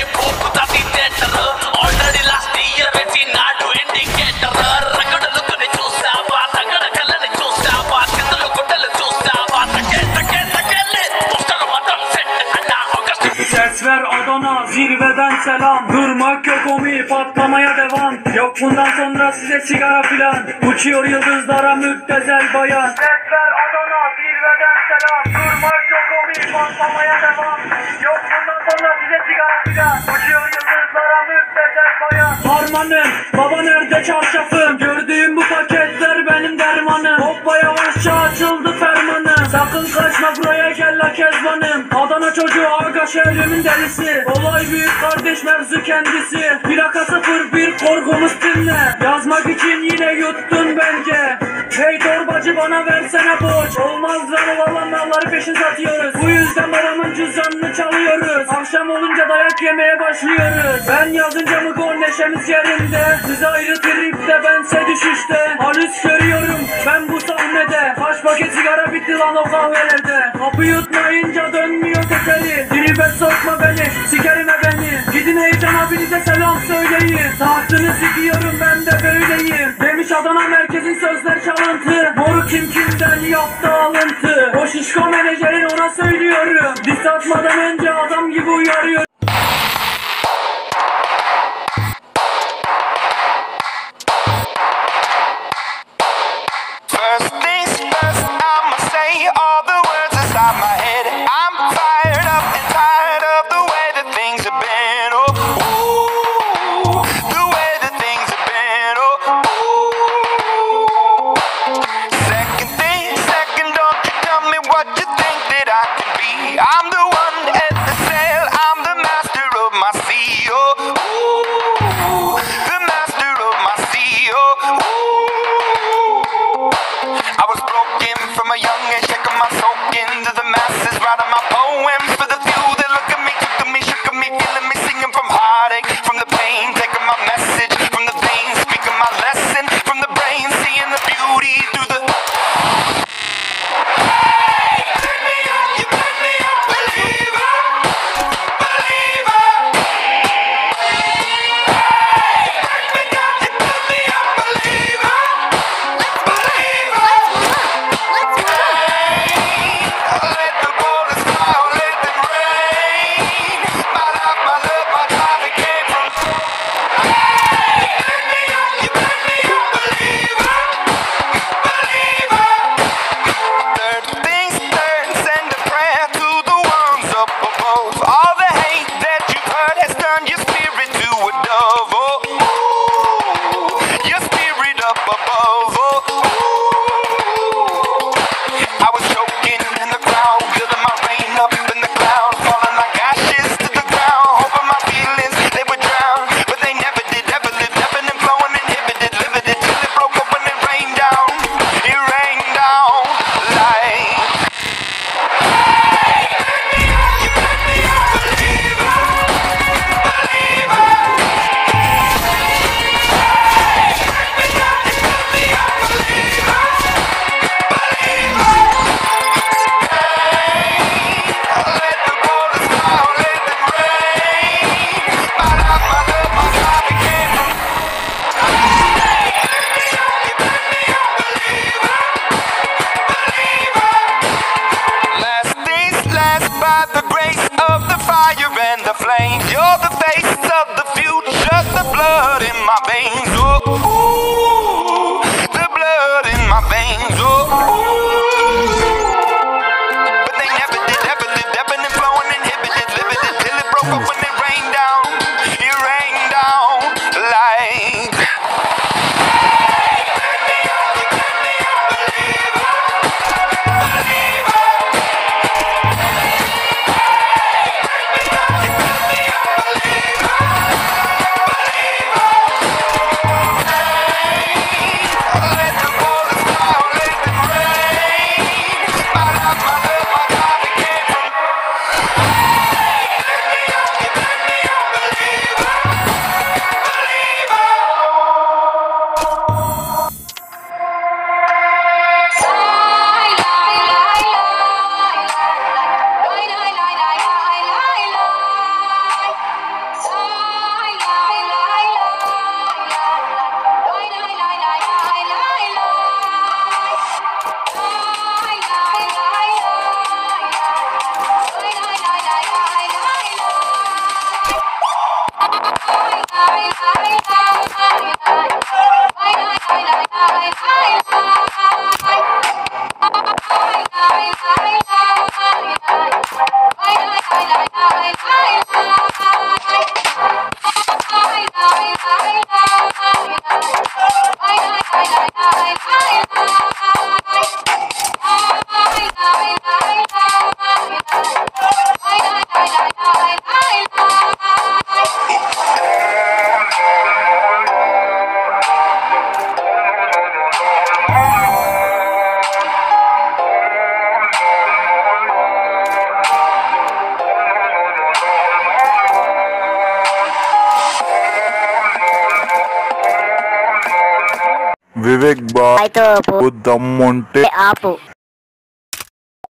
Ses ver Adana, zirveden selam. Durmak yok omi, patlamaya devam. Yok bundan sonra size sigara filan. Uçuyor yıldızlara müptezel bayan. Ses ver Adana, zirveden selam. Durmak yok omi, patlamaya devam. Yok bundan sonra size sigara filan. Uçuyor yıldızlara müptezel bayan. Harmanım, baba nerede çarşafım? Gördüğüm bu paketler benim dermanım. Hoppa yavaşça açıldı fermanım. Sakın kaçma buraya gel la kezbanım. Adana çocuğu aga şehrimin delisi. Olay büyük kardeş mevzu kendisi. Plaka 01 korkumuz dinle. Yazmak için yine yuttun bence. Hey torbacı bana versene borç. Olmaz lan olanlarları peşin satıyoruz. Bu yüzden babamın cüzdanını çalıyoruz. Akşam olunca dayak yemeye başlıyoruz. Ben yazınca mı gol neşemiz yerinde. Siz ayrı tripte bense düşüşte. Halüs görüyorum ben bu sahnede. Kaç paket sigara bitti lan o kahvelerde. Kapı yutmayınca dönmüyor tekeri. Tribe sokma beni, sikerime beni. Gidin Heyecan abinize selam söyleyin. Tahtını sikiyorum ben de böyleyim. Demiş Adana merkezin sözler çalıntı. Moru kim kimden yaptı alıntı. O şişko menajerin ona söylüyorum. Diss atmadan önce adam gibi uyarıyor. I'm the one at the sail, I'm the master of my sea, oh, ooh, the master of my sea, oh, ooh. I was broken from a young age, taking my soak into the masses, writing my poems for the few that look at me, took at me, shook at me, feeling me, singing from heartache, from the pain, taking my message from the veins, speaking my lesson from the brain, seeing the beauty through the you're the face of the future, the blood in my veins, oh, ooh, the blood in my veins, oh, ooh. But they never did, ever lived, ebbing and flowing, inhibited, limited, till it broke up when it rained down like Vivek బాబు దమ్ముంటే ఆపు.